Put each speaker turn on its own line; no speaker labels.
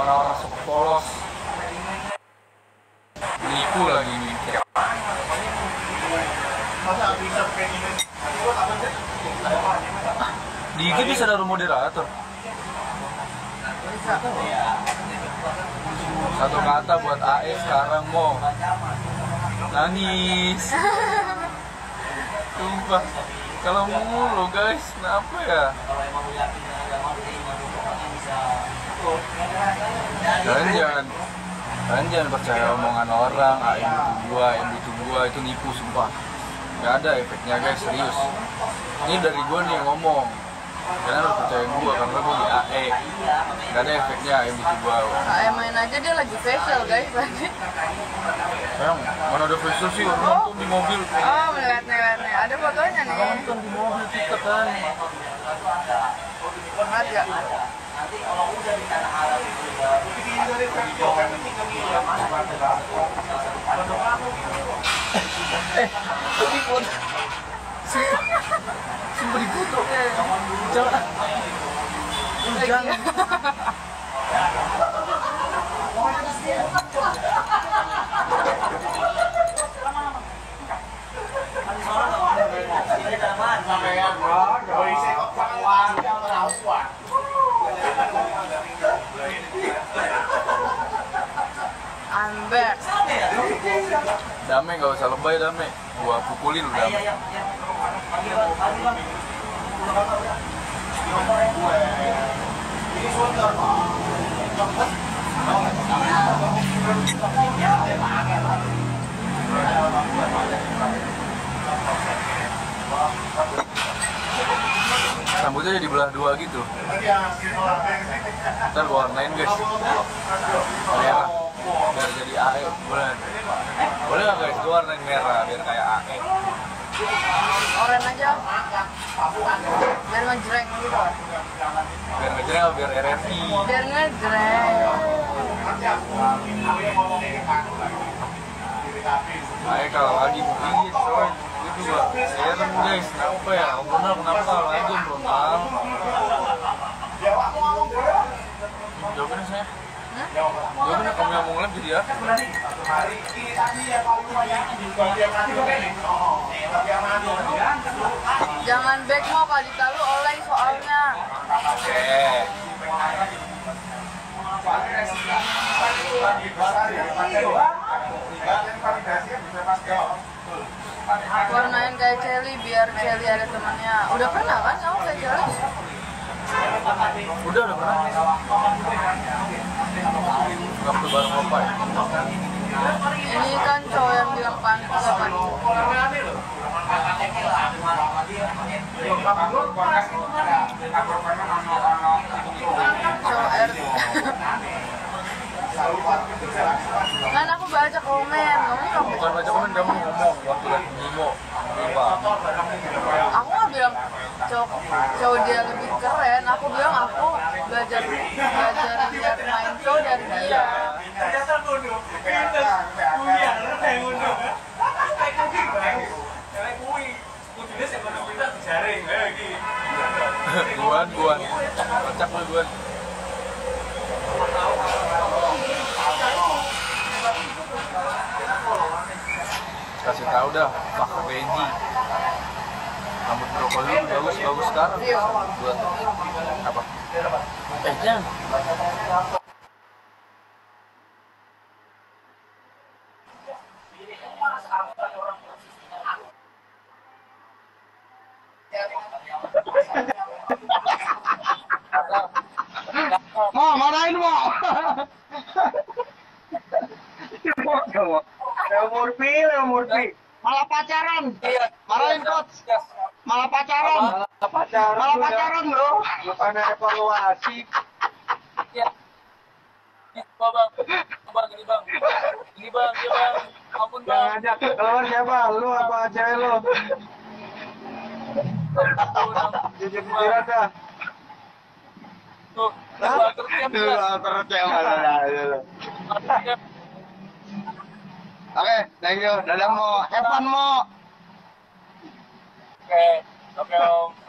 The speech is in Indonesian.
orang-orang suka polos nipu lagi ini. Di IG bisa ada moderator. Satu kata buat AE sekarang mau nangis. Sumpah. Kalau mulu guys, kenapa ya? Kalian jangan percaya omongan orang, yang butuh gua itu nipu sumpah. Gak ada efeknya guys, serius. Ini dari gua nih yang ngomong. Kalian harus percaya gua karena gua di AE. Gak ada efeknya yang butuh gua.
AE main aja dia lagi facial guys lagi.
Sayang, mana ada facial sih, orang nonton di mobil.
Oh, melihat nih. Ada fotonya nih.
Nonton di mobil kita kan.
Banget ya.
Tapi foto. Sumpah di foto. Jangan.
Ambek.
Damai gak usah lebay Damai. Gua pukulin lu Damai. Rambutnya jadi belah dua gitu. Ntar gua warnain guys. Merah. Biar jadi AE. Boleh nggak guys? Gua warnain merah biar kayak AE.
Oranye aja. Biar ngejreng gitu.
Biar ngejreng apa biar RFI?
Biar ngejreng.
AE kalau lagi begini coy. Itu juga serem guys. Kenapa ya? Om Ronald kenapa lagi Om Ronald? Jawabin saya. Jawabin kamu yang mau ngelem jadi ya?
Jangan back mau kali tahu oleng soalnya.
Oke.
Warnain kayak Celi biar Celi ada temannya. Udah pernah kan kamu kayak Celi?
Udah pernah. Waktu bareng Opa ya?
Ini kan cowok yang bilang pantas kan? Cowok RT. Kan aku baca komen, kamu
Bukan baca komen, kamu ngomong waktu lagi Nimo.
aku nggak bilang cowok dia lebih keren, aku bilang aku belajar lihat main show dari dia.
Guan kocak lu Guan. Kasih tahu dah Pak Benji, rambut brokoli bagus sekarang buat apa? Jangan.
Mau marahin mau. Murphy. Malah pacaran. Marahin coach. Malah pacaran. Malah pacaran bro. Bukan evaluasi.
Ya. Bang, ini bang, ampun bang.
Yang ngajak keluar siapa? Lu apa cewek lu? Jujur aja.
Tuh,
Oke, thank you. Dadah Mo. Evan Mo.
Oke, Om.